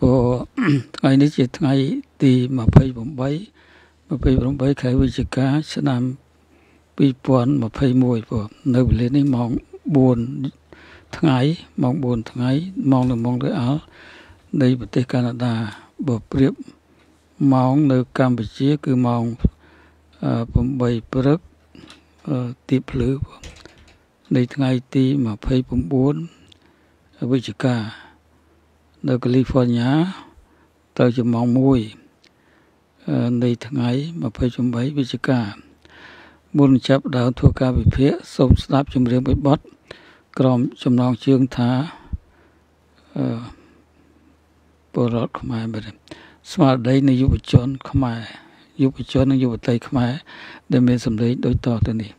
bộ ngàyนี้chỉ ngày tí mà phơi bóng bấy khai với chỉ cá sẽ làm bị buồn mà phơi mùi bộ nơi lên đây mong buồn ngày mong là mong đợi áo đây bờ tây Canada bộ priệp mong nơi Campuchia cứ mong bóng bấy bớt tiếp lửa đây ngày tí mà phơi bóng buồn với chỉ cá nơi California tới chùm mong mùi đây ngày mà phơi chùm bấy với chỉ cá buôn chấp đào thua ca bị phía sông sáp chùm riêng bị bót crom chùm nong chương thá bồ rót không ai bởi mà đây là giúp chọn không ai giúp chọn là giúp tay không ai để mình xâm lấy đối tỏ từ này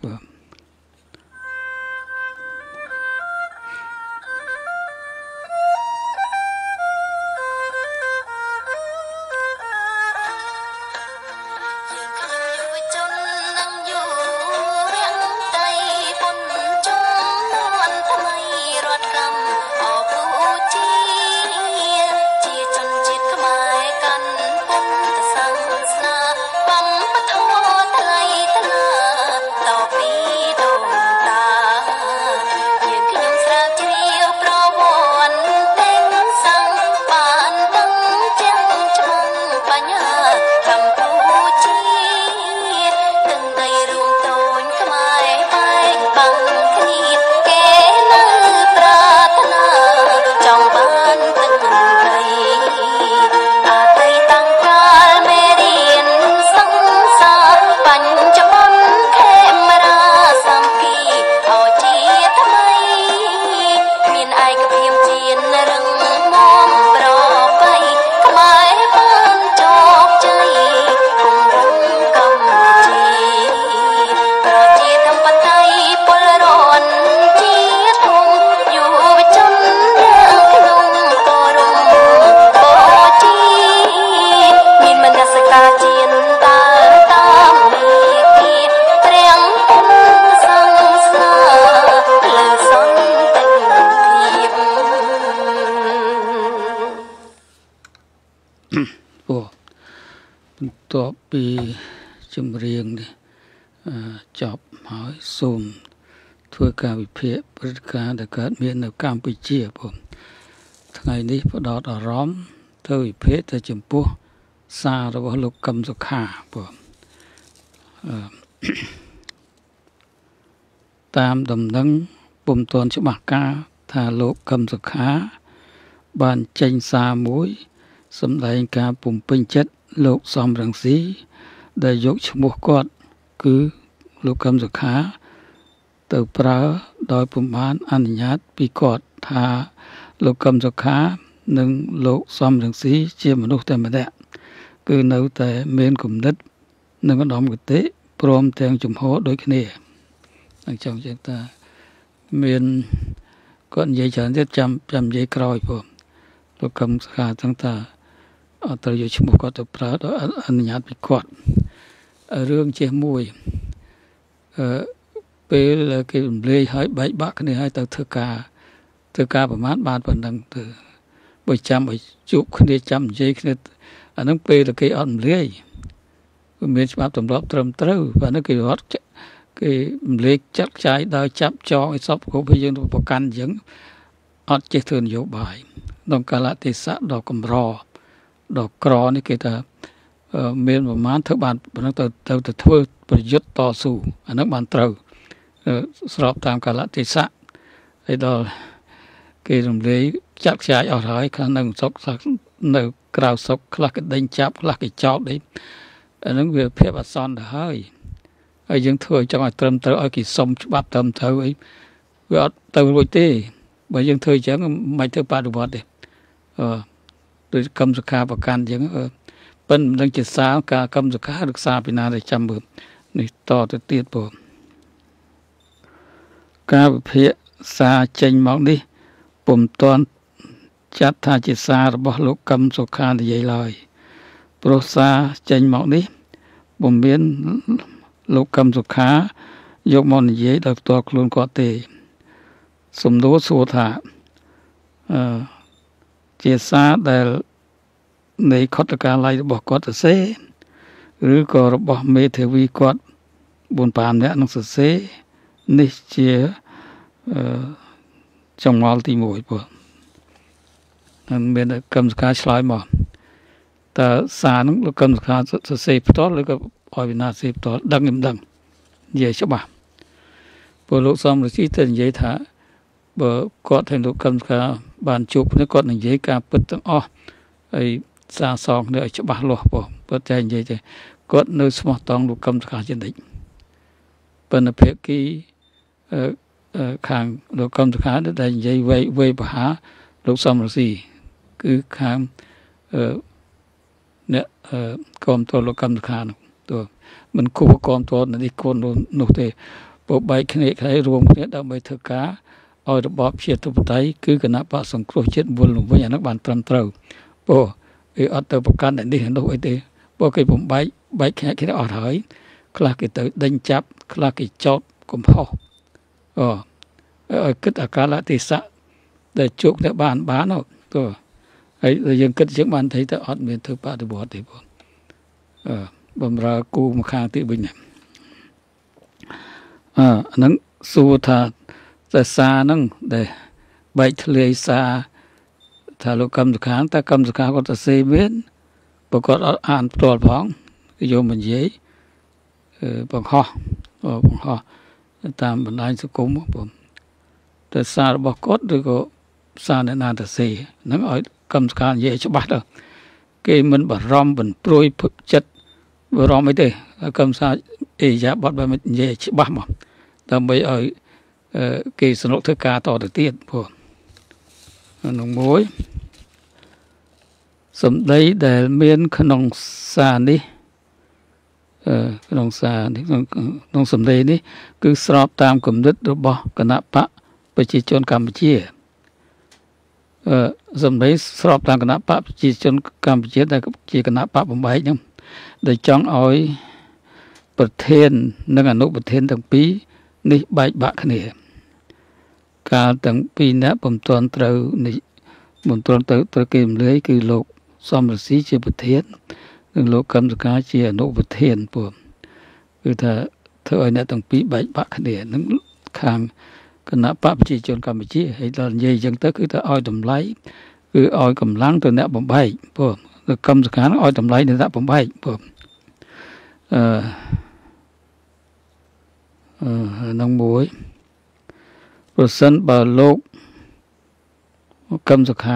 ต่อปีจำเรียงนี่จอบหอยส้มถ้วยกาวิเพะบริการแต่เกิดเมียนในกัมพูชีผมทั้งไงนี้พอดอดร้อมถ้วยเพะแต่จำพวกซาหรือว่าลูกกำสุขาผมตามดำนังปุ่มตอนฉบับกาถ้าลูกกำสุขาบานเจงซามุยสำหรับการปุ่มเป็นเจ็ดโลกสอมรังสีได้ยกชมุกอดคือลูกคำสุขาเติบปราโดยปุ่มบ้านอนุญาตปีกอดทาลูกคำสุขาหนึ่งโลกสอมรังสีเชี่ยมนุษย์แต่ไม่ได้คือเนื้อแต่เมนกลุ่มนิดหนึ่งก็ดอมกุฏิพร้อมแทงจุ่มหัวโดยขณีหลังจากนั้นตาเมนก้อนใหญ่ฉันจะจำใหญ่กรอยผมลูกคำสุขาทั้งตาตระยุชมุกตปราดอนุญาตปิกอดเรื่องเชี่ยมวยเป็นcáiเลยให้ใบบักนี่ให้ตัวเธอกาประมาณบาทปนดังตัวใบจำใบจุกคนเดียจำใจคนเดียอันนั้นเป็นcáiอ่อนเลยมีฉบับตำรับตรมตรึvà nó cái hot cáiเลยจักใจได้จับจองไอ้ซอบของพี่ยังประกันยังอดเจริญโยบายต้องกาลเทศะดอกกำรอดอกกรอนี่คือแต่เมียนประมาณทั้งบ้านบางตัวทั่วประยุทธ์ต่อสู้อันนั้นบ้านเตาสอบตามกาลเทศะไอ้ดอกคือตรงนี้จักใจเอาหายครั้งหนึ่งซกสักหนึ่งกล่าวซกคลักดินจับคลักจอบดิอันนั้นเพื่อเพียบซ้อนเฮ้ยไอ้ยังทั่วจังหวัดเติมเตาไอ้กี่สมฉบับเติมเตาไอ้เพื่อเติมโรยตีบางยังทั่วจังไม่เท่าปลาดุบดโดยคำสุขาประกันอย่างเป็นดังจิตสาวกาคำสุขารักษาเป็นอะไรจำบ่นี่ต่อตัวเตี้ยบ่กาเพียสาเจงมองดิปุ่มตอนจัดทาจิตสาระบบลูกคำสุขาใหญ่ลอยโปรสาเจงมองดิปุ่มเบียนลูกคำสุขายกมอนเย่ดักตัวคลุนกอเตสมโดสุธาเจษาได้នៃខុទ្ទកាល័យរបស់គាត់សរសេរឬក៏របស់មេធាវីគាត់4-5នាក់នឹងសរសេរនេះជាចងល់ទី1បងនឹងមានកម្មសខាឆ្លើយមកតើសារនឹងលោកកម្មសខាសរសេរផ្ទាល់ឬក៏ឲ្យវិណាសរសេរផ្ទាល់ដឹងខ្ញុំដឹងនិយាយច្បាស់ព្រោះលោកសំរស៊ីទៅនិយាយថាបើគាត់ឲ្យលោកកម្មសខាបានជួបគ្នាគាត់នឹងនិយាយការពិតទាំងអស់ហើយសារសងគ្នាឲ្យច្បាស់លាស់បងបើតែនិយាយទៅគាត់នៅស្មោះត្រង់លោកកម្មសខាជានិច្ចប៉ុន្តែភាគីខាងលោកកម្មសខាដែលនិយាយវេបហាលោកសំរស៊ីគឺខាងអ្នកគាំទ្រលោកកម្មសខានោះទោះមិនគួរគាំទ្រនេះគួរនោះទេបើបែកគ្នារួមគ្នាដើម្បីធ្វើការឲ្យរបបជាធិបតេយ្យគឺគណៈបកសង្គ្រោះជាតិវិលវិញអានោះបានត្រឹមត្រូវព្រោះវាអត់ទៅប្រកាន់តែនេះនោះអីទេព្រោះគេបំបែកគ្នាអត់ហើយខ្លះគេទៅដេញចាប់ខ្លះគេចោតកំហុសឲ្យគិតអាកាលៈទេសៈដែលជួបតែបាននោះទោះហើយយើងគិតជាងបានthấyតែអត់មានធ្វើបដិវត្តទេបងបំរើគូមកខាងទីវិញហ្នឹងហ្នឹងសួរថាតែសារហ្នឹងដែលបែកធ្លាយសារថាលោកកម្មសខាតែកម្មសខាគាត់ទៅសេមានបើគាត់អត់អានផ្ទាល់ផងគឺយកមកនិយាយបង្ហោះតាមបណ្ដាញសង្គមបងតែសាររបស់គាត់ឬក៏សារអ្នកណាទៅសេហ្នឹងឲ្យកម្មសខានិយាយច្បាស់ទៅគេមិនបារម្ភបន្ព្រួយចិត្តបារម្ភអីទេកម្មសខាអេយ៉ាបត់បើនិយាយច្បាស់មកដើម្បីឲ្យគេសនុកធ្វើការតទៅទៀតព្រោះក្នុងមួយសម្ដីដែលមានក្នុងសារនេះក្នុងសារនេះក្នុងសម្ដីនេះគឺស្របតាមគំនិតរបស់គណៈបកប្រជាជនកម្ពុជាសម្ដីស្របតាមគណៈបកប្រជាជនកម្ពុជាដែលជាគណៈបកបំបែកហ្នឹងដែលចង់ឲ្យប្រធាននិងអនុប្រធានទាំងពីរនេះបែកបាក់គ្នាកាលទាំងពីរនាក់បំទាន់ត្រូវគេរំលាយគឺលោកសំរស៊ីជាប្រធាននិងលោកកម្មសខាជាអនុប្រធានព្រោះគឺថាធ្វើឲ្យអ្នកទាំងពីរបែកបាក់គ្នានឹងខាងគណៈបកប្រជាជនកម្ពុជាហើយដល់និយាយអញ្ចឹងទៅគឺថាឲ្យតម្លៃគឺឲ្យកម្លាំងទៅអ្នកបំបែកព្រោះកម្មសខាឲ្យតម្លៃទៅអ្នកបំបែកព្រោះនឹងមួយប្រសិនបើលោកកម្មសខា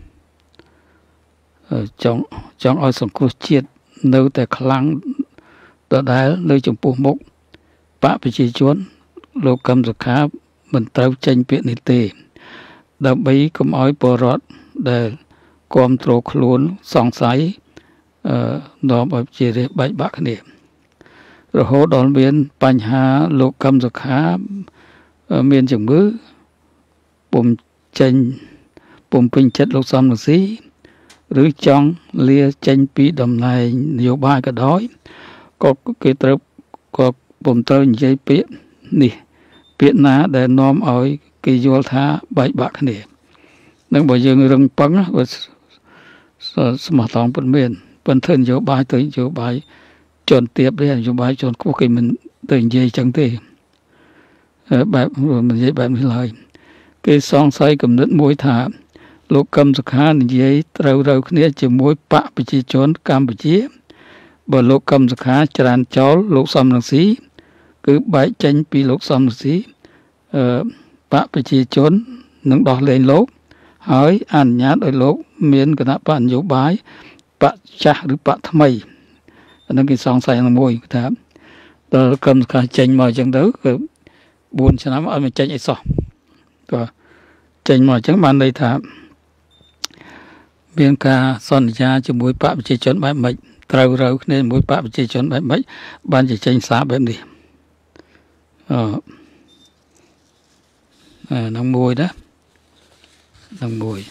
ចង់ឲ្យសង្គ្រោះជាតិនៅតែខ្លាំងដដែលនៅចំពោះមុខបកប្រជាជនលោកកម្មសខាមិនត្រូវចេញពាក្យនេះទេដើម្បីកុំឲ្យពលរដ្ឋដែលគ្រប់គ្រងខ្លួនសង្ស័យនាំឲ្យជារះបែកបាក់គ្នារហូតដល់មានបញ្ហាលោកកម្មសខាមានជំងឺពុំពេញចិត្តលោកសំរងស៊ីឬចង់លាចេញពីតំណែងនយោបាយក៏ដោយក៏គេត្រូវក៏ពុំត្រូវនិយាយពាក្យនេះពាក្យណាដែលនាំឲ្យគេយល់ថាបែកបាក់គ្នានឹងបើយើងរឹងប៉ឹងស្មោះត្រង់ពិតមែនប៉ុន្តែនយោបាយទៅនយោបាយជន់ទៀបទេនយោបាយជន់ខ្ពស់គេមិនទៅនិយាយចឹងទេបែបមិននិយាយបែបនេះឡើយគេសង្ស័យគំនិតមួយថាលោកកម្មសខានិយាយត្រូវគ្នាជាមួយបកប្រជាជនកម្ពុជាបើលោកកម្មសខាច្រានចោលលោកសំរងស៊ីគឺបែកចេញពីលោកសំរងស៊ីបកប្រជាជននឹងដោះលែងលោកហើយអនុញ្ញាតឲ្យលោកមានគណៈបកនយោបាយបកចាស់ឬបកថ្មីអានឹងគេសង្ស័យនឹងមួយថាដល់កម្មសខាចេញមកអញ្ចឹងទៅគឺ4ឆ្នាំឲ្យមិនចេញអីសោះក៏ចេញមកអញ្ចឹងបានន័យថាមានការសន្យាជាមួយបកប្រជាជនបែបម៉េចត្រូវគ្នាជាមួយបកប្រជាជនបែបម៉េចបានជាចេញសារបែបនេះនឹងមួយណានឹងមួយ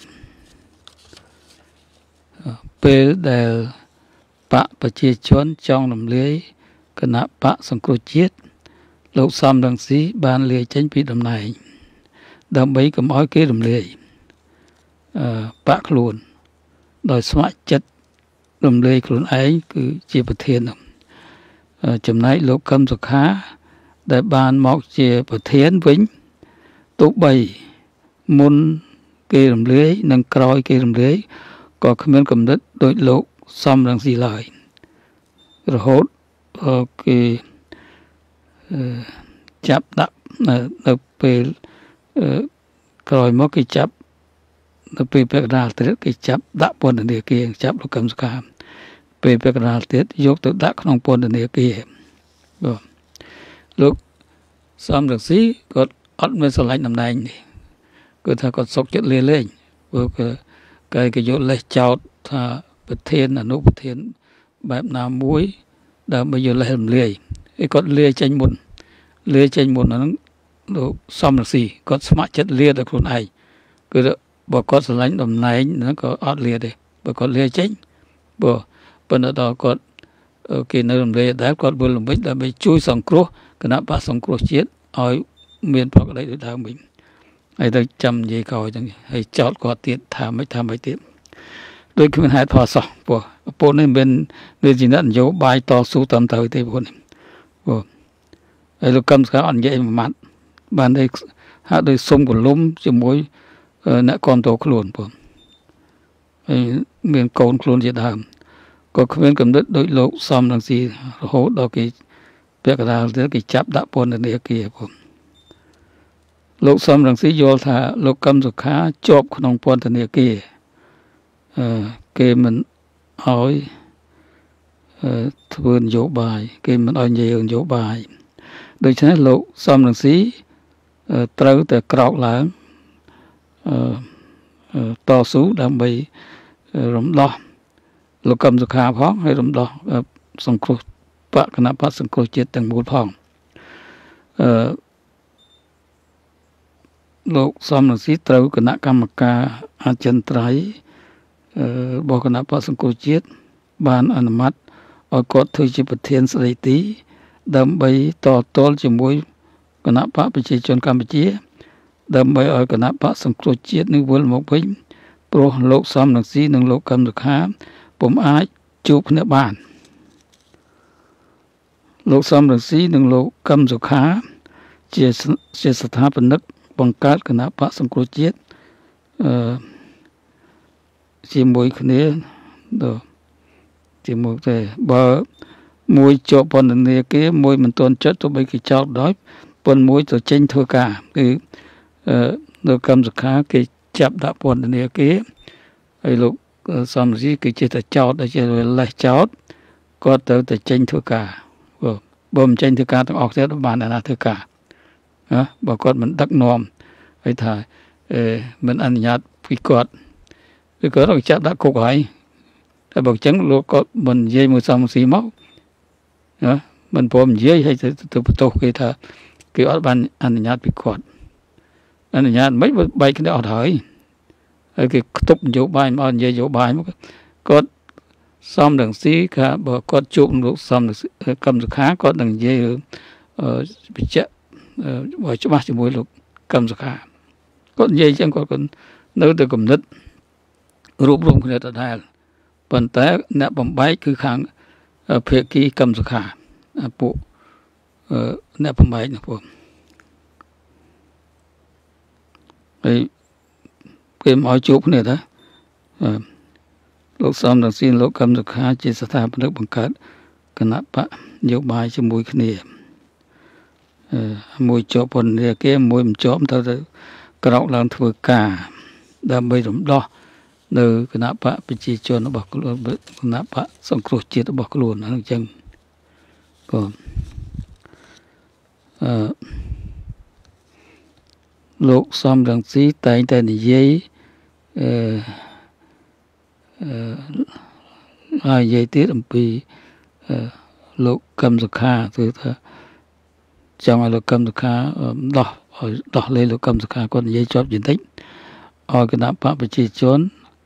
ពេលដែលបកប្រជាជនចង់រំលាយគណៈបកសង្គ្រោះជាតិលោកសំរងស៊ីបានលាចេញពីតំណែងដើម្បីកុំឲ្យគេរំលាយបកខ្លួនដោយស្ម័គ្រចិត្តរំលែកខ្លួនឯងគឺជាប្រធានចំណែកលោកកឹមសុខាដែលបានមកជាប្រធានវិញទោះបីមុនគេរំលែកនិងក្រោយគេរំលែកក៏គ្មានកំណត់ដោយលោកសំរងស៊ីឡើយរហូតគេចាប់ដាក់នៅពេលក្រោយមកគេចាប់នៅពេលពាក់កណ្ដាលទៀតគេចាប់ដាក់ពន្ធនាគារចាប់លោកកឹមសុខាពេលពាក់កណ្ដាលទៀតយកទៅដាក់ក្នុងពន្ធនាគារបាទលោកសំរងស៊ីគាត់អត់មានស្រឡាញ់តំណែងនេះគឺថាគាត់សុកចិត្តលេងព្រោះគេយកលេសចោតថាប្រធានអនុប្រធានបែបណាមួយដើម្បីយកលេសរំលាយគាត់លាចេញមុនហ្នឹងលោកសំរងស៊ីគាត់ស្ម័គ្រចិត្តលាដល់ខ្លួនឯងគឺបើគាត់ស្រឡាញ់តំណែងហ្នឹងក៏អត់លាទេបើគាត់លាចេញប៉ុន្តែដល់គាត់គេនៅរំលែកដែរគាត់វិលល្មិចដើម្បីជួយសង្គ្រោះគណៈបកសង្គ្រោះជាតិឲ្យមានប្រកបដោយដើមវិញហើយទៅចាំនិយាយក្រោយហ្នឹងហើយចោតគាត់ទៀតថាមិនទៀតដូចគ្មានហេតុផលសោះពួកនេះមិនមានជានយោបាយតស៊ូតាមទៅទេពួកនេះហើយលោកកឹមសុខាអត់និយាយមួយម៉ាត់បានតែហាក់ដូចសុំកលុំជាមួយអ្នកគាំទ្រខ្លួនពួកហើយមានកូនខ្លួនជាដើមក៏គ្មានកំណត់ដោយលោកសំរងស៊ីរហូតដល់គេពាក់កណ្ដាលទៅគេចាប់ដាក់ពន្ធនាគារពួកលោកសំរងស៊ីយល់ថាលោកកឹមសុខាជាប់ក្នុងពន្ធនាគារគេមិនឲ្យធ្វើនយោបាយគេមិនឲ្យនិយាយនយោបាយដូច្នេះលោកសំរងស៊ីត្រូវតែក្រោកឡើងតស៊ូដើម្បីរំដោះលោកកឹមសុខាផងហើយរំដោះសង្គ្រោះគណៈបកសង្គ្រោះជាតិទាំងមូលផងលោកសំរងស៊ីត្រូវគណៈកម្មការអចិន្ត្រៃយ៍របស់គណៈបកសង្គ្រោះជាតិបានអនុម័តឲ្យគាត់ធ្វើជាប្រធានស្ដីទីដើម្បីតទល់ជាមួយគណៈបកប្រជាជនកម្ពុជាដើម្បីឲ្យគណៈបកសង្គ្រោះជាតិនឹងវិលមកវិញព្រោះលោកសំរងស៊ីនិងលោកកឹមសុខាពុំអាចជួបគ្នាបានលោកសំរងស៊ីនិងលោកកឹមសុខាជាស្ថាបនិកបង្កើតគណៈបកសង្គ្រោះជាតិជាមួយគ្នាជាមួយតែបើមួយជាប់ពន្ធនាគារមួយមិនទាន់ចិត្តទៅបីគេចោទដោយប៉ុនមួយទៅចេញធ្វើការគឺលោកកឹមសុខាគេចាប់ដាក់ពន្ធនាគារហើយលោកសំរងស៊ីគេចេះតែចោទដូចជាលេសចោទគាត់ទៅតែចេញធ្វើការបើមិនចេញធ្វើការទាំងអស់ទៀតបានអ្នកណាធ្វើការណាបើគាត់មិនដឹកនាំហើយថាមិនអនុញ្ញាតពីគាត់គឺគាត់ទៅចាប់ដាក់គុកហើយតែបើអញ្ចឹងលោកគាត់មិននិយាយមួយសំរងស៊ីមកណាមិនព្រមនិយាយឲ្យទៅបន្ទោសគេថាគេអត់បានអនុញ្ញាតពីគាត់អនុញ្ញាតមិនបែកគ្នាអត់ហើយគេខ្ទប់នយោបាយមកនិយាយនយោបាយមកគាត់សំរងស៊ីថាបើគាត់ជួបលោកសំរងស៊ីកឹមសុខាគាត់នឹងនិយាយបញ្ជាក់បើច្បាស់ជាមួយលោកកឹមសុខាគាត់និយាយចឹងគាត់នៅតែគំនិតរួបរวมគ្នាដដែលប៉ុន្តែអ្នកបំបែកគឺខាងភាគីកឹមសុខាពួកអ្នកបំបែកណាពួកហើយគេមកជួបគ្នាដែរលោកសំរងស៊ីលោកកឹមសុខាជាស្ថាបនិកបង្កើតគណៈបកនយោបាយជាមួយគ្នាមួយជាប់ពន្ធនាគារមួយមិនជាប់ទៅក្រោកឡើងធ្វើការដើម្បីរំដោះនៅគណៈបកប្រជាជនរបស់ខ្លួនគណៈបកសង្គ្រោះជាតិរបស់ខ្លួនហ្នឹងអញ្ចឹងក៏លោកសំរងស៊ីតែងតែនិយាយហើយនិយាយទៀតអំពីលោកកឹមសុខាគឺថាចង់ឲ្យលោកកឹមសុខាដោះលែងលោកកឹមសុខាគាត់និយាយជាប់បន្តិចឲ្យគណៈបកប្រជាជន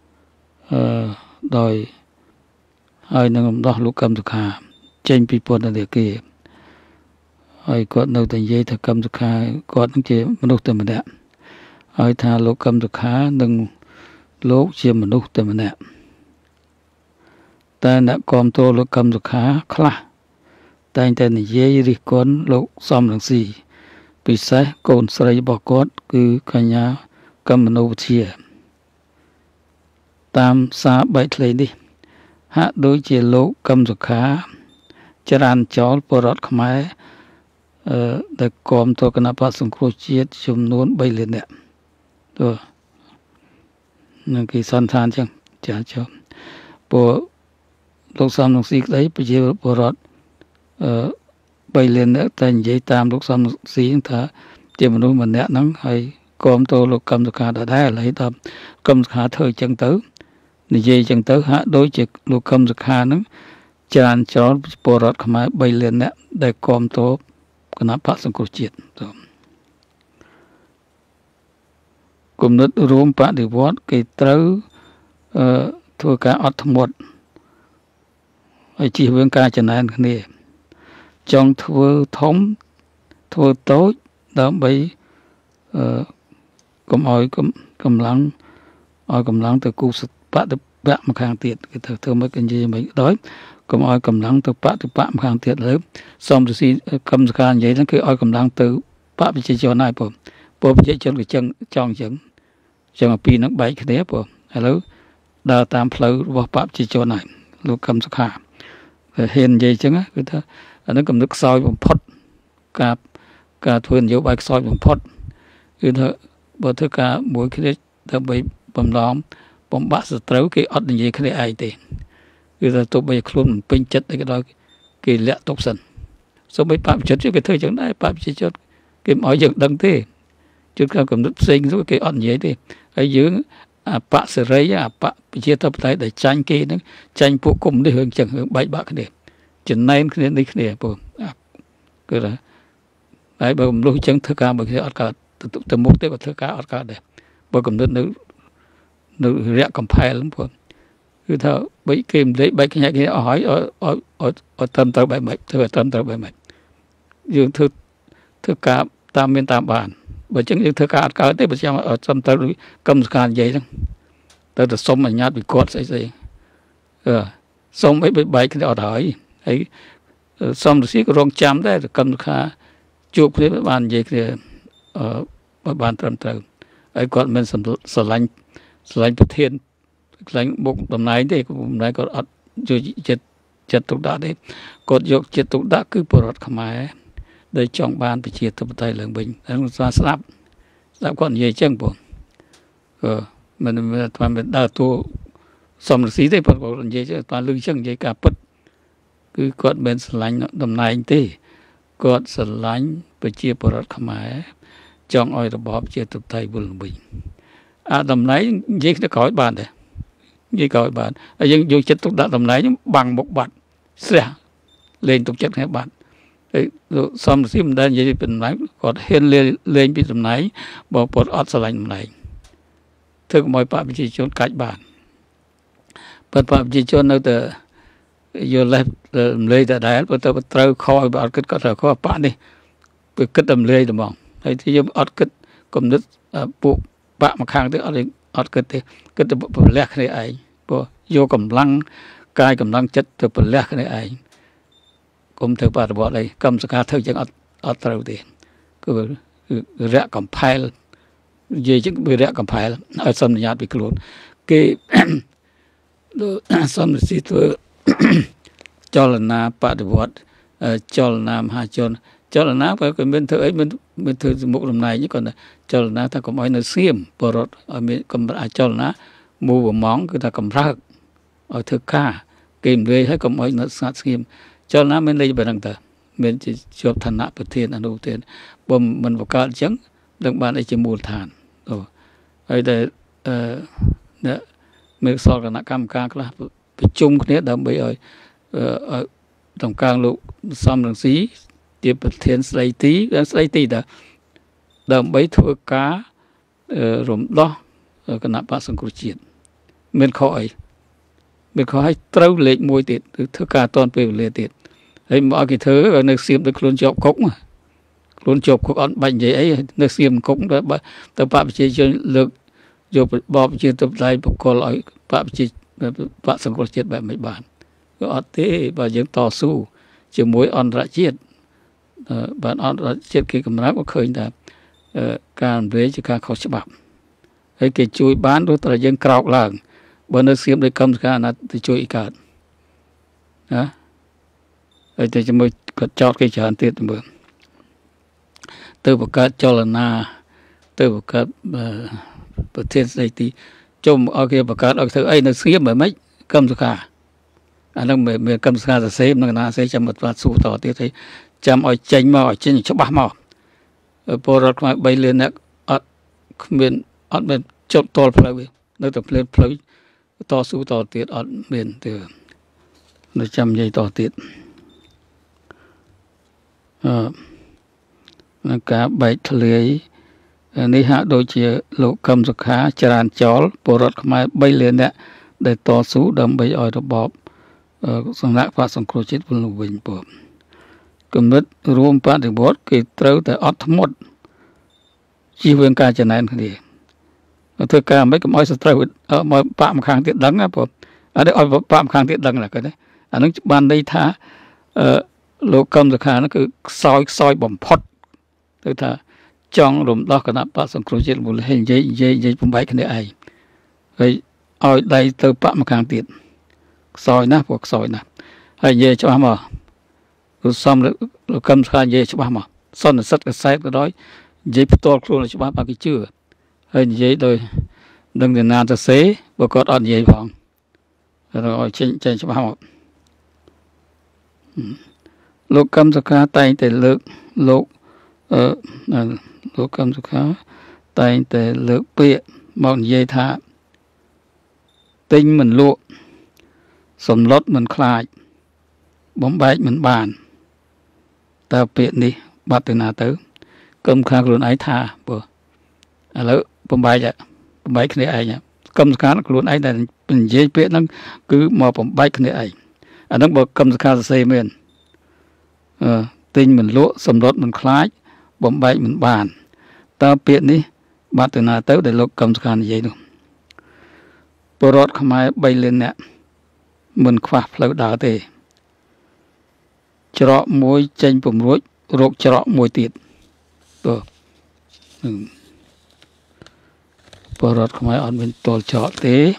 ដោយហើយនឹងរំដោះលោកកឹមសុខាចេញពីពន្ធនាគារហើយគាត់នៅតែនិយាយថាកឹមសុខាគាត់នឹងជាមនុស្សតែម្នាក់ហើយថាលោកកឹមសុខានិងលោកជាមនុស្សតែម្នាក់แต่นักกอมตัวลูกกำสุขาคลาแต่ในเยี่ยริกอนลูกซ้อมหลังสี่ปิเสโกนสไลบอกกอดคือกัญญากำมโนเชียตามสาใบทะเลดิหะโดยเจลูกกำสุขาจรันจอลปรดขมายแต่กอมตัวคณะพระสงฆ์ครูเชียชุมนุนใบเลียนเนี่ยตัวนั่นคือสันทานจังจ้าชมปวลูกซ้อมลูกสี่ได้ไปเจอปรดใบเลียนเนี่ยแต่ใหญ่ตามลูกซ้อมลูกสี่ถ้าเจ้ามนุษย์มันเนี่ยนั่งให้กอมตัวลูกกำสุขาได้อะไรตามกำสุขาเธอจังเต๋อในเย่จังเต๋อหะโดยจิลูกกำสุขานั้นจานจอลปรดขมายใบเลียนเนี่ยได้กอมตัวคณะพระสงฆ์ครูเชียกลุ่มนึกรวมปะดิวัดกิตรทั่วการอัดทั้งหมดไอจีเวงการจะนานคนนี้จองทั่วท้องทั่วโต๊ะดำไปกำอ้อยกำลังอ้อยกำลังแต่กูสุดปะปะมาข้างเตียดก็เธอไม่กันยี่ไม่ด้อยกำอ้อยกำลังแต่ปะมาข้างเตียดเลยซ้อมดูสิกำสังการใหญ่นั่นคืออ้อยกำลังแต่ปะไปเจจอนายผมไปเจจอนก็จองจังปีนักใบคะแนนผมแล้วดาวตามเพลย์ว่าปะเจจอนายลูกกำสังการเห็นใหญ่จังอ่ะคือถ้าอันนั้นกำนึกซอยผมพอดกับทวนโยบายซอยผมพอดคือถ้าบทการมวยคะแนนถ้าไปบำล้อมบำบัดสตรูกี่อัดอย่างคะแนนไอเตคือถ้าตัวไปคลุนเป็นจัดได้ก็ได้กี่เละตกสันสมัยปะจัดจะกี่เธอจังได้ปะจะจัดกี่หมอยจังดังเต้จุดการกำนึกสิ่งทุกกี่อัดอย่างเต้ไอ้ยืงปะเสรีปะไปเชื่อทับไทยได้จันกี่นั้นจันพวกกลุ่มได้เหิงจังเหิงใบบ้าคะแนนจะในคะแนนนี้คะแนนผมก็เลยไอ้บ่รู้จังเธอการบ่เคยอัดการแต่มุกเต้ก็เธอการอัดการได้บ่กำนึกนึกเรียกกำไพลผมคือถ้าใบเกมได้ใบขยะกี่หอยเติมเติมใบใหม่เธอเติมเติมใบใหม่ยืนเธอการตามเมียนตามบ้านบ่จังยืนเธอการอัดการได้บ่จังเติมเติมกำสังการใหญ่จังแต่สมมันญาติไปกดใส่สมใบขยะหอยไอ้สมดูสิก็รองจำได้กำสังการจูบเพื่อบ้านใหญ่คือบ้านเติมเติมไอ้กดมันสลายประเทศสลายบุกตำนายได้ก็ตำนายก็อัดอยู่เจ็ดตุกดาได้กดยกเจ็ดตุกดาคือปรดขมายได้จ้องบ้านไปเชียร์ตะไตเหลืองบินแล้วมันสลับก่อนใหญ่จังผมมันเป็นดาวตัวสมศรีได้ปรากฏใหญ่จังตอนลึกจังใหญ่กาปัดคือกดเป็นสลายตำนายได้กดสลายไปเชียร์ปรดขมายจ้องอ้อยระบอบเชียร์ตะไตบุญบินตำไหนยิงจะก่อยบานเลยยิงก่อยบานยังอยู่จัดตุกดาตำไหนยังบังบกบัดเสียเล่นตุกจัดให้บานซ้อมซิมได้ยังเป็นไหนกดเห็นเล่นปีตำไหนบอกปลดอดสลายตำไหนถึงมวยปะพิจิตรกัดบานเปิดปะพิจิตรนั่นแต่โยนเลยแต่ได้เปิดตัวเตาคอยบานกึศก็เตาคอยปะนี่ไปกึศดำเลยตัวมองไอ้ที่ยังอดกึศกลมนึกปุปะมาข้างที่อัดก็จะเป็นแรกในไอ้พอโยกำลังกายกำลังจัดจะเป็นแรกในไอ้กรมเธอปาระบอกอะไรกำสกัดเธอจังอัดเท่าเดียก็แรกกำไพลเยี่ยจังเป็นแรกกำไพลเอาสัญญาไปกลุ่นก็ดูสัมฤทธิ์ตัวจลนาปฏิวัติจลนามหาจนจลนาก็เป็นเธอไอ้เป็นเธอสมุกลำนายนี่ก่อนนะจลนาถ้าก็ไม่เนื้อเสียมปรดมีกำลังจลนามูบมองคือถ้ากำรักเอาเธอฆ่าเกมเลยให้ก็ไม่เนื้อสัตว์เสียมจลนาไม่เลยไปตั้งแต่เป็นจะชอบฐานะประเทศอนุประเทศบ่มันประกาศจังเรื่องบ้านไอ้จมูกฐานไอ้แต่เนี่ยเมื่อสอบคณะกรรมการก็ไปจุ่มเนี่ยดำไปตรงกลางลูกซ้ำหลังสีเดี๋ยวประเทศสไลตีแต่ดำไปทั่วการวมล้อคณะพระสงฆ์ครูเชียนเมื่อเขาให้เต้าเล็กมวยติดทั่วกาตอนไปเลยติดไอ้หมอกี่เธอในเสียมตะครุนจบคกมาครุนจบคกอ่อนใบใหญ่ไอ้ในเสียมคกแต่พระพิจิตรเลิกโยบบอกพิจิตรตบใจปกครองพระพิจิตรพระสงฆ์ครูเชียนแบบไม่บานអត់ទេបើយើងតស៊ូជាមួយអន្តរជាតិបានអន្តរជាតិគេកម្រើកក៏ឃើញថាការរំលាយជាការខុសច្បាប់ហើយគេជួយបានទោះតែយើងក្រោកឡើងបើនៅស្ងៀមដោយកម្មសខាណាទៅជួយអីកើតណាហើយតែជាមួយគាត់ចោតគេច្រើនទៀតមើលទៅបង្កើតចលនាទៅបង្កើតប្រធានស្ដីទីជុំឲ្យគេបង្កើតឲ្យធ្វើអីនៅស្ងៀមមិនកម្មសខាអានឹងមានកម្មសខាសរសេរនឹងណាសេចាំមកសួរតទៀតហើយចាំឲ្យចេញមកឲ្យចេញច្បាស់មកពលរដ្ឋខ្មែរ3លានអ្នកអត់មានចុតតល់ផ្លូវនៅតែផ្លូវតស៊ូតទៀតអត់មានទេនៅចាំនិយាយតទៀតនឹងការបែកធ្លាយនេះហាក់ដូចជាលោកកឹមសុខាចរានចោលពលរដ្ឋខ្មែរ3លានអ្នកដែលតស៊ូដើម្បីឲ្យរបបសំណាក់បកសង្គ្រោះជាតិវិលវិញពំគំនិតរួមបដិវត្តគេត្រូវតែអត់ធ្មត់ជៀសវាងការចំណែនគ្នាធ្វើការមិនកុំឲ្យសត្រូវមកបាក់ម្ខាងទៀតដឹងណាពំអត់ឲ្យបាក់ម្ខាងទៀតដឹងណាគាត់ណាអានឹងបានន័យថាលោកកឹមសុខានោះគឺខ្សោយបំផុតទៅថាចង់រំដោះគណៈបកសង្គ្រោះជាតិមូលហេតុនិយាយបំបែកគ្នាឯងហើយឲ្យដៃទៅបាក់ម្ខាងទៀតខ្សោយណាស់ពួកខ្សោយណាស់ហើយនិយាយច្បាស់មកសំលោកកឹមសុខានិយាយច្បាស់មកសន្និសិទកសែតក៏ដោយនិយាយផ្ទាល់ខ្លួនច្បាស់បើគេជឿហើយនិយាយដោយនឹងទៅណាទៅសេបើគាត់អត់និយាយផងឲ្យចេញច្បាស់មកលោកកឹមសុខាតែងតែលើកលោកកឹមសុខាតែងតែលើកពាក្យមកនិយាយថាទិញមិនលក់សំឡុតមិនខ្លាចបំបែកមិនបានតើពាក្យនេះបាត់ទៅណាទៅកឹមខាខ្លួនឯងថាបើឥឡូវបំបែកគ្នាឯងកឹមសុខាខ្លួនឯងតែនិយាយពាក្យហ្នឹងគឺមកបំបែកគ្នាឯងអាហ្នឹងបើកឹមសុខាសរសេរមែនទិញមិនលក់សំឡុតមិនខ្លាចបំបែកមិនបានតើពាក្យនេះបាត់ទៅណាទៅដែលលោកកឹមសុខានិយាយនោះពលរដ្ឋខ្មែរ3លានអ្នកមិនខ្វះផ្លូវដើរទេច្រកមួយចេញពំរួចរកច្រកមួយទៀតពលរដ្ឋខ្មែរអត់មានតល់ច្រកទេឥ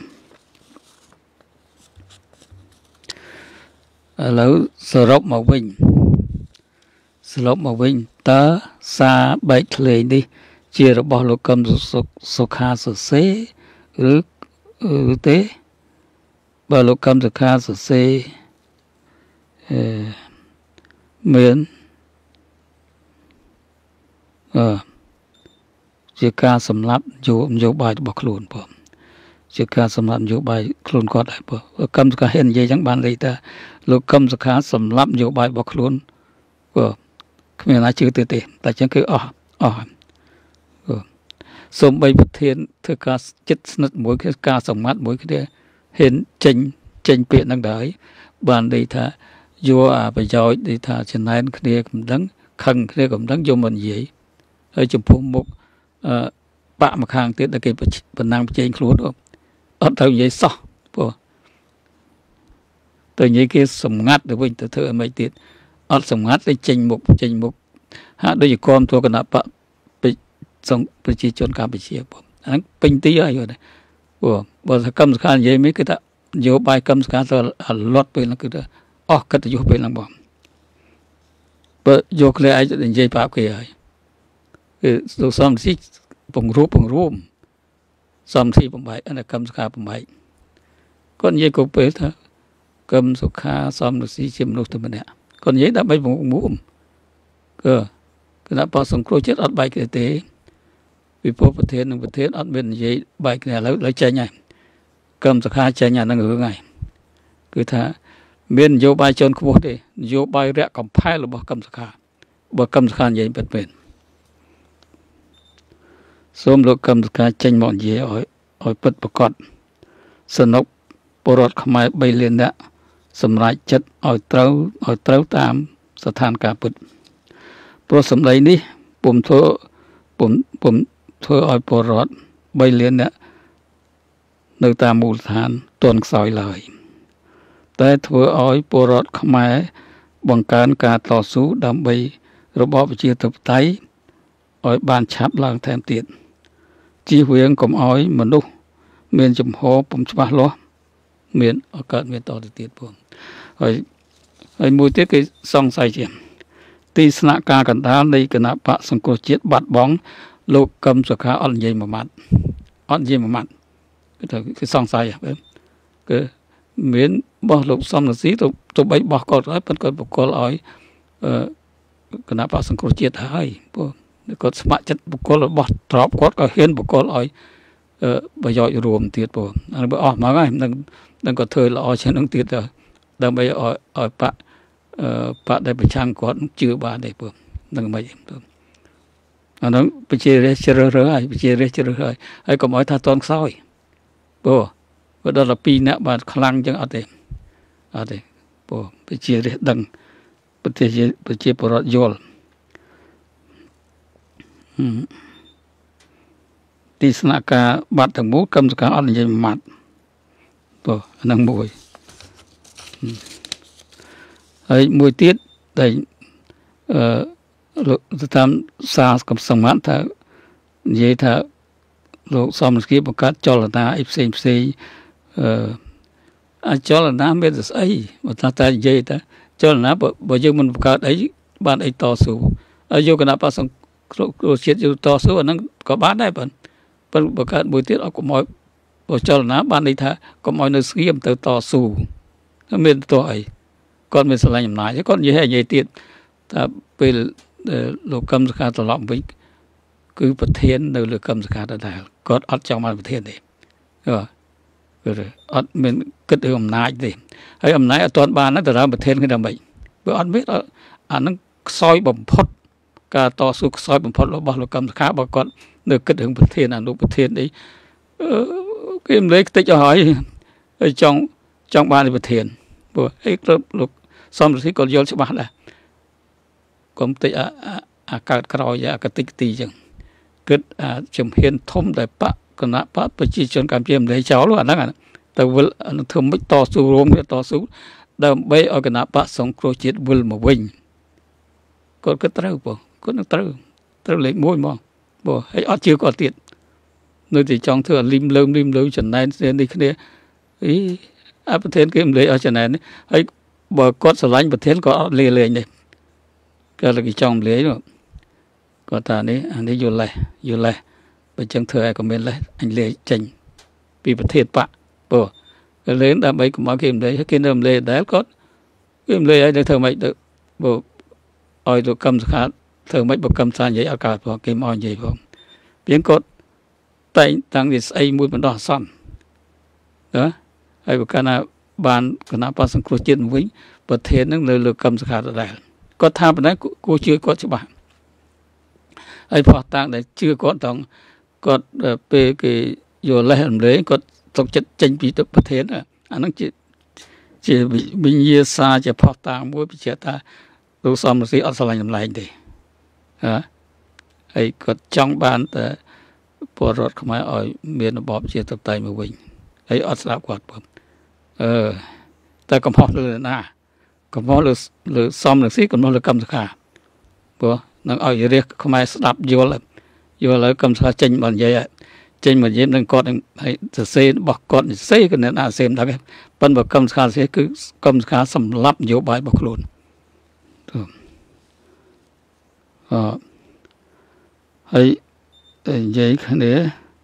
ឡូវសរុបមកវិញតើសារបែកធ្លាយនេះជារបស់លោកកឹមសុខាសរសេរឬទេបើលោកកឹមសុខាសរសេរមានជាការសម្លាប់នយោបាយរបស់ខ្លួនផងជាការសម្លាប់នយោបាយខ្លួនគាត់ដែរបងកឹមសុខាហ៊ាននិយាយចឹងបានន័យថាលោកកឹមសុខាសម្លាប់នយោបាយរបស់ខ្លួនគ្មានណាជឿទេតែចឹងគឺអស់សូមបីប្រធានធ្វើការចិត្តស្និទ្ធមួយគឺការសម្ងាត់មួយគ្នាហ៊ានចេញពាក្យហ្នឹងដែរបានន័យថាយកប្រយោជន៍ន័យថាចំណែនគ្នាកំដឹងខឹងគ្នាកំដឹងយកមកនិយាយហើយចំពោះមុខបាក់ម្ខាងទៀតដែលគេបណ្ណាំងប្រជែងខ្លួនអត់ទៅនិយាយសោះព្រោះទៅនិយាយគេសម្ងាត់ទៅវិញទៅធ្វើអីមិនទៀតអត់សម្ងាត់ទៅចេញមុខហាក់ដូចជាគាំទ្រគណៈបកប្រជាជនកម្ពុជាបងហ្នឹងពេញទីហើយគាត់ព្រោះបើថាកម្មសខានិយាយមិនគឺថានយោបាយកម្មសខាទៅលត់ពេលហ្នឹងគឺថាអស់កិត្តិយសពេលហ្នឹងបងបើយកគ្នាឯងទៅនិយាយប្រាប់គេហើយគឺលោកសំស៊ីពង្រួមសំស៊ីបំបែកអាកម្មសខាបំបែកគាត់និយាយគ្រប់ពេលថាកម្មសុខាសំស៊ីជាមនុស្សតែម្នាក់គាត់និយាយដើម្បីពង្រួមគណៈបកសង្គ្រោះជាតិអត់បែកគ្នាទេពីព្រោះប្រធាននិងប្រធានអត់មាននិយាយបែកគ្នាឥឡូវចេញហើយកម្មសុខាចេញអានឹងរឿងហើយគឺថាមាននយោបាយជនខ្ពស់ទេនយោបាយរយៈកំផែលរបស់កម្មសុខាបើកម្មសុខានិយាយពិតមែនសូមលោកកម្មសុខាចេញមកនិយាយឲ្យពិតប្រកបសនុកពលរដ្ឋខ្មែរ3លាននាក់សម្រេចចិត្តឲ្យត្រូវតាមស្ថានភាពពិតព្រោះសម្ដីនេះពុំធ្វើឲ្យពលរដ្ឋ3លាននាក់នៅតាមមូលដ្ឋានទន់ខ្សោយឡើយតែធ្វើឲ្យពលរដ្ឋខ្មែរបង្កើនការតស៊ូដើម្បីរបបប្រជាធិបតេយ្យឲ្យបានឆាប់ឡើងថែមទៀតជៀសវាងកុំឲ្យមនុស្សមានចំហពុំច្បាស់លាស់មានឱកាសមានតទៅទៀតផងហើយមួយទៀតគេសង្ស័យជាទីស្នាក់ការកណ្ដាលនៃគណៈបកសង្គ្រោះជាតិបាត់បង់លោកកឹមសុខាអត់និយាយមួយម៉ាត់គឺសង្ស័យគឺមានបោះលោកសំរងស៊ីទៅបីបោះគាត់ហើយប៉ុន្តែគាត់បកគលឲ្យគណៈបកសង្គ្រោះជាតិហើយព្រោះគាត់ស្ម័គ្រចិត្តបកគលរបស់ទ្របគាត់ក៏ហ៊ានបកគលឲ្យប្រយោជន៍រួមទៀតព្រោះអាបើអស់មកហើយនឹងក៏ធ្វើល្អជាងនឹងទៀតដើម្បីឲ្យបកដែលប្រឆាំងគាត់ជឿបានទេព្រោះនឹងមិនអានោះប្រជារាស្ត្រជ្រើសរើសហើយកុំឲ្យថាតន់ខ្សោយព្រោះដល់តែ2នាក់បានខ្លាំងចឹងអត់ទេព្រោះប្រជារាស្ត្រដឹងប្រជាពលរដ្ឋយល់ទីស្នាក់ការបាត់ទាំងមូលកម្មសកម្មអត់និយាយមួយម៉ាត់ព្រោះអានឹងមួយហើយមួយទៀតដែលលោកតាមសារកំសង្មាត់ថានិយាយថាលោកសំរងស៊ីបង្កើតចលនាអីផ្សេងអាចលនាមានស្អីបើតែនិយាយថាចលនាបើយើងមិនបង្កើតអីបានអីតស៊ូហើយយកគណៈបក្សសង្គ្រោះជាតិយកតស៊ូអាហ្នឹងក៏បានដែរប៉ុន្តែបង្កើតមួយទៀតឲ្យកុំឲ្យបើចលនាបានន័យថាកុំឲ្យនៅស្ងៀមទៅតស៊ូមានតោះអីគាត់មានស្រឡាញ់អំណាចគាត់និយាយទៀតថាពេលលោកកឹមសុខាត្រឡប់វិញគឺប្រធាននៅលើកឹមសុខាដដែលគាត់អត់ចង់បានប្រធានទេគឺអត់មានគិតរឿងអំណាចទេហើយអំណាចអត់ទាន់បានទៅដើមប្រធានគឺដើម្បីបើអត់មានអានឹងខ្សោយបំផុតការតស៊ូខ្សោយបំផុតរបស់លោកកឹមសុខាបើគាត់នៅគិតរឿងប្រធានអនុប្រធានអីគេមិនលេខតិចឲ្យហើយចង់បានប្រធានព្រោះអីលោកសំរងស៊ីក៏យល់ច្បាស់ដែរកុំតិចអាកើតក្រោយអាកតិកទីចឹងគិតជំហានធំដែលគណៈបកប្រជាជនកម្ពុជាមិនលេចោលអាហ្នឹងទៅវិលធ្វើមិនតស៊ូរួមគ្នាតស៊ូដើម្បីឲ្យគណៈបកសង្គ្រោះជាតិវិលមកវិញគាត់គិតត្រូវបងគាត់នឹងត្រូវលេខ1ហ្មងបងហើយអត់ជឿគាត់ទៀតនៅតែចង់ធ្វើលីមលើមចំណែននេះគ្នាប្រធានគេមិនលេខឲ្យចំណែននេះហើយបើគាត់ស្រឡាញ់ប្រធានក៏អត់លេងដែរគាត់គេចង់លេងគាត់ថានេះអានេះយល់លេះបើចឹងធ្វើឲ្យក៏មានលេះអញលេងចេញពីប្រធានបកព្រោះគេលេងដើម្បីកុំឲ្យគេមិនលេងគេនៅមិនលេងដែរគាត់គេមិនលេងឲ្យទៅធ្វើម៉េចទៅបើឲ្យទៅកម្មសខាធ្វើម៉េចបើកម្មសានិយាយអត់កើតផងគេមកនិយាយផងពីគាត់តែងតាំងពីស្អីមួយបណ្ដោះអាសន្នណាហើយបើកាលណាបានគណៈបកសង្គ្រោះជាតិវិញប្រធាននឹងនៅលើកម្មសខាដដែលគាត់ថាប៉ុណ្ណេះគួរជឿគាត់ច្បាស់ហើយផោះតាំងដែលជឿគាត់តង់គាត់ពេលគេយកលេះរំលែងគាត់ទុកចិត្តចេញពីទឹកប្រធានអាហ្នឹងជាវិញ្ញាសាជាផោះតាំងមួយបញ្ជាក់ថាលោកសំរងស៊ីអត់ស្រឡាញ់តម្លៃទេហើយគាត់ចង់បានតែពលរដ្ឋខ្មែរឲ្យមានរបបជាតបតៃមកវិញហើយអត់ស្ដាប់គាត់ផងតែកំហុសលើណាកំហុសលើសំរងស៊ីកំហុសលើកម្មសខាព្រោះនឹងឲ្យរាជខ្មែរស្ដាប់យល់លើកម្មសខាចេញមកនិយាយនឹងគាត់ហើយសរសេររបស់គាត់សរសេរក៏អ្នកណាសរសេរមិនដឹងទេប៉ុន្តែកម្មសខាសរសេរគឺកម្មសខាសម្លាប់នយោបាយរបស់ខ្លួនហើយនិយាយគ្នា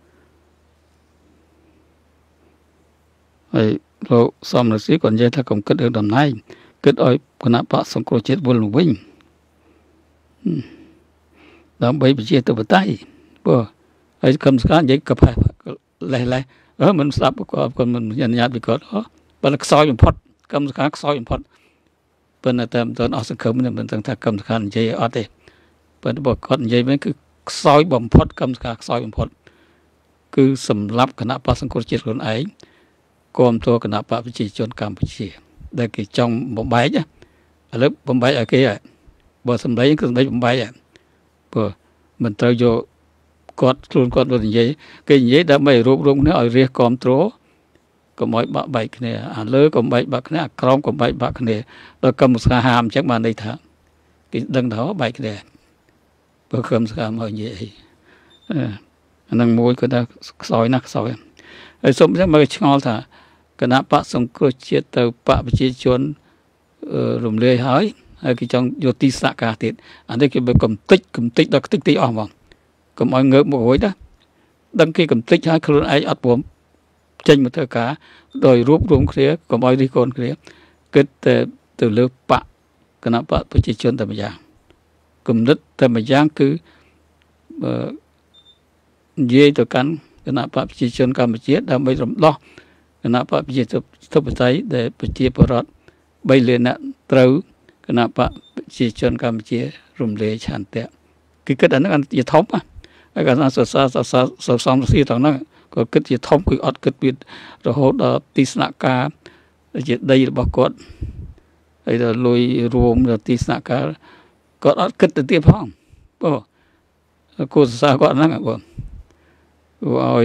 ហើយលោកសំរងស៊ីគាត់និយាយថាកុំគិតរឿងតំណែងគិតឲ្យគណៈបកសង្គ្រោះជាតិវិលមកវិញដើម្បីប្រជាធិបតេយ្យព្រោះហើយកម្មសខានិយាយកផេះលេះមិនស្ដាប់គាត់មិនអនុញ្ញាតពីគាត់បើខ្សោយបំផុតកម្មសខាខ្សោយបំផុតប៉ុន្តែតែមិនទាន់អស់សង្ឃឹមមិនដឹងថាកម្មសខានិយាយអត់ទេប៉ុន្តែបើគាត់និយាយវិញគឺខ្សោយបំផុតកម្មសខាខ្សោយបំផុតគឺសម្រាប់គណៈបកសង្គ្រោះជាតិខ្លួនឯងគាំទ្រគណៈបកប្រជាជនកម្ពុជាដែលគេចង់បំបែកឥឡូវបំបែកឲ្យគេហើយបើសម្ដីគឺសម្ដីបំបែកហើយព្រោះមិនត្រូវយកគាត់ខ្លួនគាត់ទៅនិយាយគេនិយាយដើម្បីរួបរวมគ្នាឲ្យរាជគាំទ្រก็บ่បាក់បែកគ្នាអាលើក៏បែកបាក់គ្នាអាក្រោមក៏បែកបាក់គ្នាដល់កម្មសខាហាមអញ្ចឹងបានន័យថាគេដឹងថាបែកគ្នាព្រោះកម្មសខាមកនិយាយអីអានឹងមួយក៏ថាខ្សោយណាស់ខ្សោយហើយសូមតែមើលឆ្ងល់ថាគណៈបកសង្គ្រោះជាតិទៅបកប្រជាជនរំលាយហើយគេចង់យកទីស្នាក់ការទៀតអានេះគេកំតិចដល់ខ្ទេចទីអស់ហ្មងកុំឲ្យងើបមករួយណាដឹងគេកំតិចហើយខ្លួនឯងអត់ព្រមចេញមកធ្វើការដោយរួបរวมគ្នាកុំឲ្យរិះគន់គ្នាគិតតែទៅលើបកគណៈបកប្រជាជនតែម្យ៉ាងគំនិតតែម្យ៉ាងគឺនិយាយទៅកាន់គណៈបកប្រជាជនកម្ពុជាដើម្បីរំដោះគណៈបកប្រជាធិបតេយ្យដែលប្រជាពលរដ្ឋ3លាននាក់ត្រូវគណៈបកប្រជាជនកម្ពុជារំលាយឆន្ទៈគឺគិតអាហ្នឹងជាធំហើយក៏សរសើរសំស៊ីទាំងហ្នឹងក៏គិតជាធំគឺអត់គិតពីរហូតដល់ទីស្នាក់ការជាដីរបស់គាត់ហើយដល់លុយរួមដល់ទីស្នាក់ការគាត់អត់គិតទៅទៀតផងបងគូសរសើរគាត់ហ្នឹងបងឲ្យ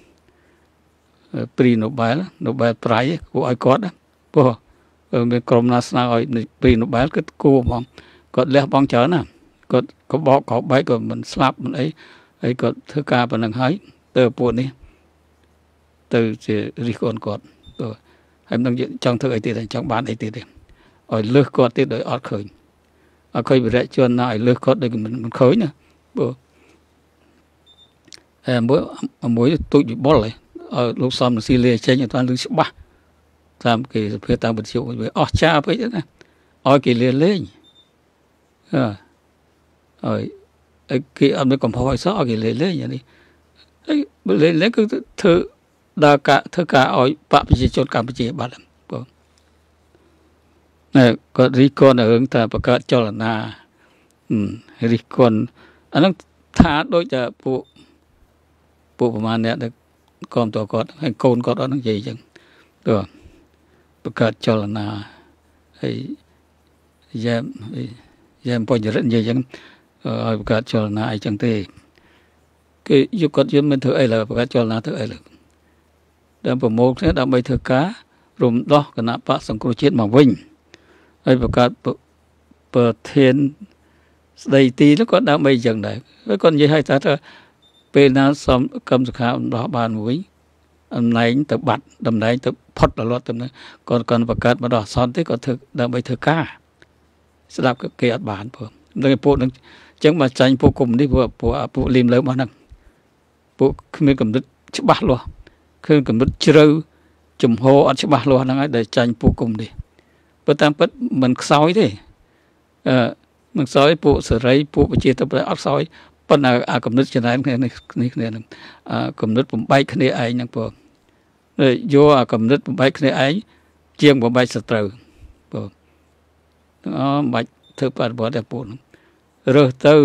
ព្រីណូបែលប្រៃគួរឲ្យគាត់ព្រោះមានក្រុមណាស្នើឲ្យព្រីណូបែលគឺគួរហ្មងគាត់លះបង់ច្រើនណាគាត់ក៏បកក៏បែកក៏មិនស្លាប់មិនអីហើយគាត់ធ្វើការប៉ុណ្ណឹងហើយទៅពួកនេះទៅជារិះគន់គាត់ហើយមិនចង់ធ្វើអីទៀតចង់បានអីទៀតទេឲ្យលើសគាត់ទៀតដោយអត់ឃើញវិរៈជនណាឲ្យលើសគាត់ដូចមិនឃើញណាព្រោះមួយទូចវិបុលឲ្យលោកសំស៊ីលាចេញអត់បានលឺច្បាស់តាមគេសភាតាមវិទ្យុវាអស់ចាពេកណាឲ្យគេលាលេងហើយគេអត់មានកំហុសឲ្យសោះឲ្យគេលេងនេះហើយលេងគឺធ្វើដល់ការធ្វើការឲ្យបកប្រជាជនកម្ពុជាបាត់បងគាត់រិះគន់រឿងតែបង្កើតចលនារិះគន់អាហ្នឹងថាដូចតែពួកប្រមាណអ្នកដែលគាំទ្រគាត់ហើយកូនគាត់អត់នឹងនិយាយអញ្ចឹងទៅបង្កើតចលនាហើយយ៉ាំបញ្ញរិទ្ធនិយាយអញ្ចឹងឲ្យបង្កើតចលនាអីចឹងទេគេយកគាត់យកមិនធ្វើអីឡើយបង្កើតចលនាធ្វើអីឡើយដើម្បីប្រមូលគ្នាដើម្បីធ្វើការរំដោះគណៈបកសង្គ្រោះជាតិមកវិញហើយបង្កើតប្រធានស្ដីទីនោះគាត់ដើម្បីអញ្ចឹងដែរហើយគាត់និយាយឲ្យថាពេលណាសំកម្មសខារំដោះបានមួយតំណែងទៅបាត់តំណែងទៅផុតរលត់ទៅហ្នឹងគាត់បង្កើតមកដល់អសន្នទេគាត់ធ្វើដើម្បីធ្វើការស្ដាប់គេអត់បានព្រោះដល់ពួកហ្នឹងអញ្ចឹងមកចាញ់ពួកគុំនេះពួកលីមលើមកហ្នឹងពួកគ្មានកម្រិតច្បាស់លាស់គឺកម្រិតជ្រៅចំហអត់ច្បាស់លាស់ហ្នឹងហើយដែលចាញ់ពួកគុំនេះប៉ុន្តែពិតមិនខ្សោយទេមិនខ្សោយពួកសេរីពួកប្រជាធិបតេយ្យអត់ខ្សោយប៉ុន្តែអាគំនិតចំណែនគ្នាហ្នឹងគំនិតបំបែកគ្នាឯងហ្នឹងព្រោះយកអាគំនិតបំបែកគ្នាឯងជាងបំបែកសត្រូវព្រោះមិនបាច់ធ្វើបរិបទតែពួកហ្នឹងរើសទៅ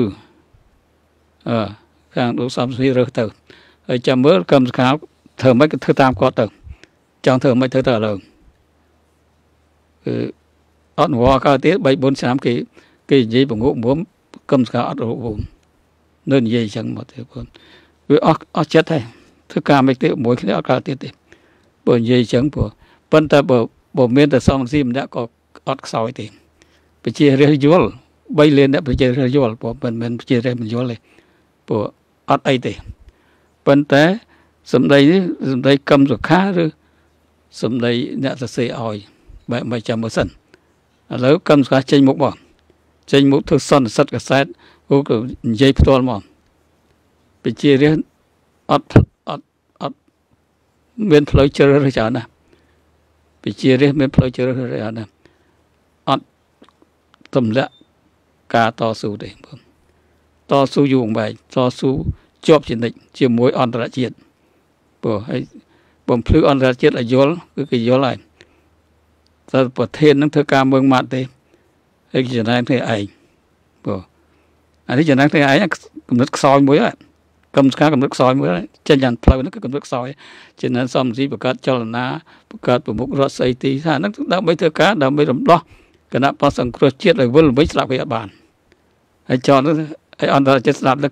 ខាងលោកសំស៊ីរើសទៅហើយចាំមើលកម្មសខាធ្វើមិនក៏ធ្វើតាមគាត់ទៅចង់ធ្វើមិនធ្វើទៅឥឡូវគឺអត់វល់កើតទៀត 3-4 ឆ្នាំគេនិយាយបង្ងក់មុំកម្មសខាអត់រួមនៅនិយាយអញ្ចឹងមកទេបងវាអស់ចិត្តហើយធ្វើការមិនទេមួយគ្នាអត់កើតទៀតទេបើនិយាយអញ្ចឹងព្រោះប៉ុន្តែបើមានតែសំស៊ីម្នាក់ក៏អត់ខ្សោយទេប្រជារាស្ត្រយល់3លានអ្នកប្រជារាស្ត្រយល់ព្រោះមិនមែនប្រជារាស្ត្រមិនយល់ទេព្រោះអត់អីទេប៉ុន្តែសម្ដីនេះសម្ដីកម្មសុខាឬសម្ដីអ្នកសរសេរឲ្យបែបមិនចាំមើលសិនឥឡូវកម្មសុខាចេញមុខបងចេញមុខធ្វើសន្និសីទកាសែតក៏និយាយផ្ទាល់មកប្រជារាស្ត្រអត់មានផ្លូវជ្រើសរើសច្រើនណាស់ប្រជារាស្ត្រមានផ្លូវជ្រើសរើសច្រើនណាស់អត់ទម្លាក់ការតស៊ូទេបងតស៊ូយូរអង្វែងតស៊ូជាប់ជានិច្ចជាមួយអន្តរជាតិព្រោះហើយបំភ្លឺអន្តរជាតិឲ្យយល់គឺគេយល់ហើយតែប្រធាននឹងធ្វើការមើងម៉ាត់ទេហើយចំណែនគ្នាឯងព្រោះអានេះចំណែនគ្នាឯងកំណត់ខ្សោយមួយហើយកម្មសខាកំណត់ខ្សោយមួយហើយចេញយ៉ាងផ្លូវហ្នឹងគឺកំណត់ខ្សោយចំណែនសំស៊ីបង្កើតចលនាបង្កើតប្រមុខរដ្ឋស្អីទីថាហ្នឹងដើម្បីធ្វើការដើម្បីរំដោះគណៈបកសង្គ្រោះជាតិឲ្យវិលវិញស្ដាប់គេអត់បានហើយចោលនោះឲ្យអន្តរជាតិស្ដាប់ទៅ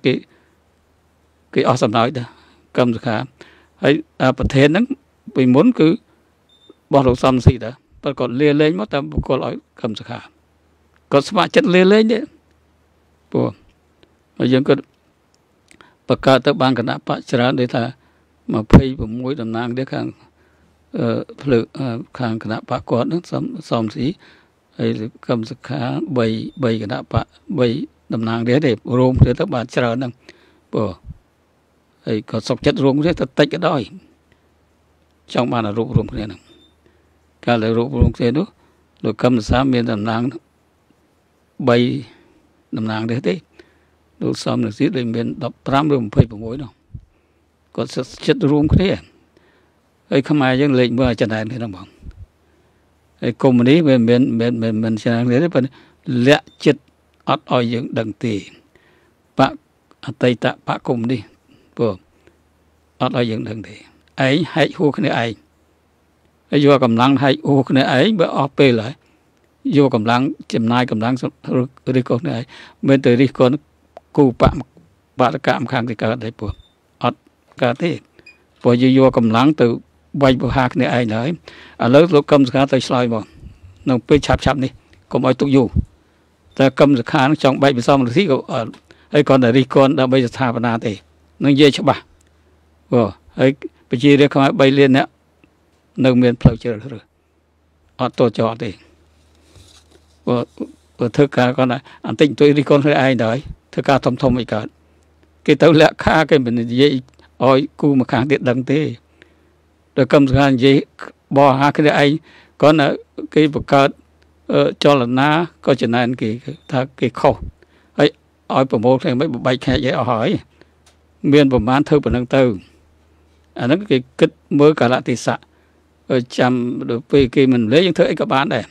គេអស់សំណើចដែរកម្មសខាហើយប្រធានហ្នឹងពីមុនគឺ bỏ lục xăm gì đó bắt còn lia lên mất tao có nói cầm sạc hạ có smart chất lia lên đấy bộ mà dân có bậc cao tới ban cái nạp bát chả để ta mà phay vào mũi đầm nang để khang phự khang cái nạp bát quạt nó xóm gì hay cầm sạc hạ bày cái nạp bát bày đầm nang để rôm để tới bát chả năng bộ hay có sọc chất rôm để ta tách cái đôi trong bàn là rôm cái này cả là rôm cái đó rồi cầm sám miền đầm nang bày đầm nang để thế đồ xóm được xí để miền đập tram rồi phơi vào mũi đâu có chất rôm cái đấy ấy không ai dân lệnh mà chân này đâu bằng ấy cùng mình đi mình chân này đấy phần lẽ chất ót oi những đằng tì bạc tây tạ bạc cùng đi vừa ót oi những đằng tì ấy hãy hô cái này ấy vô cầm lăng hãy hô cái này ấy bữa óp bê lại vô cầm lăng chìm nai cầm lăng đi con này bên từ đi con cụ bạn cảm khang thì cả đấy bộ ọt cả thế bộ vô cầm lăng từ bay bộ hạc này ai nói lớn lúc cầm khá tới slide mà nó bị chạp đi có mọi tụ dù ta cầm khá nó trong bay bị xong rồi thì ấy còn để đi con đã bây giờ thả vào nào thì nó dễ cho bà ấy bây giờ đi không bay lên nữa nâng miền phơi chưa rồi ọt to cho thì thực cả con này anh tính tôi đi con với ai đấy thực cả thông ấy cả cái tàu lẹ khá cái mình dễ oi cu mà kháng điện đằng thế rồi cầm ra dễ bỏ hai cái ai con là cái bậc cao cho là ná có chuyện này cái khâu ấy oi bộ môn thì mấy bộ bay khai dễ hỏi miền bộ man thơ bộ năng tư nó cái kích mới cả lại thì sạ chăm được về cái mình lấy những thứ ấy các bạn này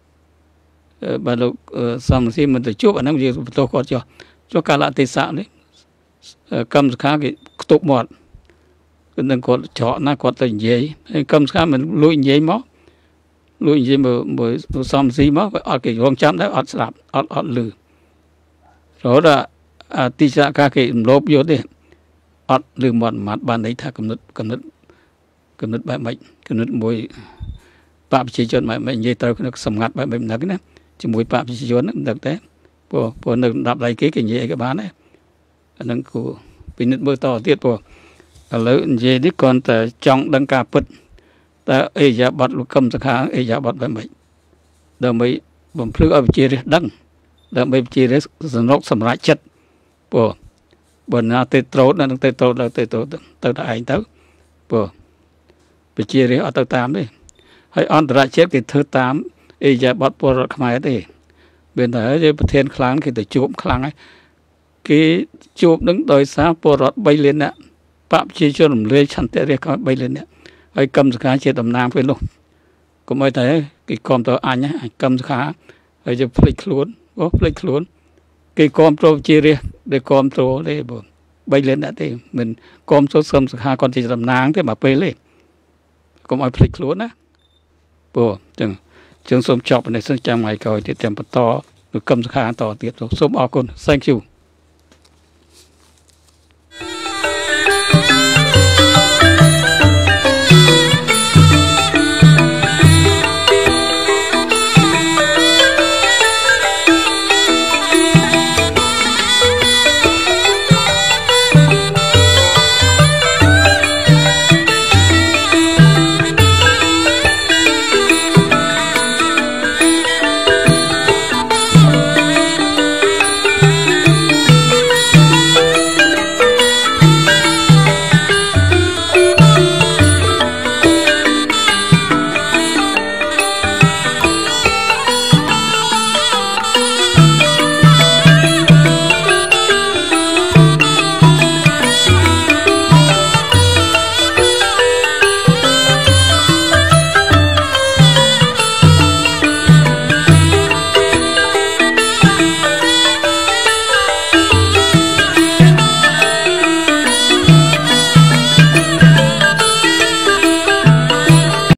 bà lúc xong thì mình tự chụp ở năm gì tôi có cho cả lại tê sạ đấy cầm khá cái tục mọt đừng có chọn nó có tình giấy cầm khá mình lùi giấy mó lùi giấy mà xong gì mó ở cái vòng chăm đấy ở sạp ở lử rồi là tê sạ cả cái lốp vô đấy ở lử mọt mặt bàn đấy thà cầm nứt bài mệnh cầm nứt mùi bạp chỉ cho mày dây tao nó sầm ngặt bài mệnh nấc nè chỉ mùi bạp chỉ cho nó được thế bộ nó đạp lại cái gì các bạn ấy nó của bình định bơi to tiết bộ lớn gì đi còn ta trong đăng cà bật ta ấy giá bật lúc cầm sắc hàng ấy giá bật bài mệnh đợt mấy bấm phước ở chia đăng đợt mấy chia đấy dần lốc sầm lại chất bộ nào tê trốn là tê trốn tao đã ảnh tới bộ bị chia đấy ở tao tám đấy hay on ra chết cái thứ 8 ấy giờ bắt bộ rồi không ai đấy bên đó giờ thiên kháng thì tự chụp kháng ấy cái chụp đứng đôi xa bộ rồi bay lên nè phạm chi cho làm lưới chăn tệ có bay lên nè hay cầm khá chết tầm nam với luôn cũng mới thấy cái con tao anh nhá cầm khá hay giờ flick luôn cái con pro chia đi để con pro để bay lên đã thì mình con số sâm khá con chỉ tầm nang thế mà bay lên cũng mới flick luôn á bộ chừng xôm chọc này xin chào ngày coi tiếp theo to được cầm khá to tiếp tục xôm ao con thank you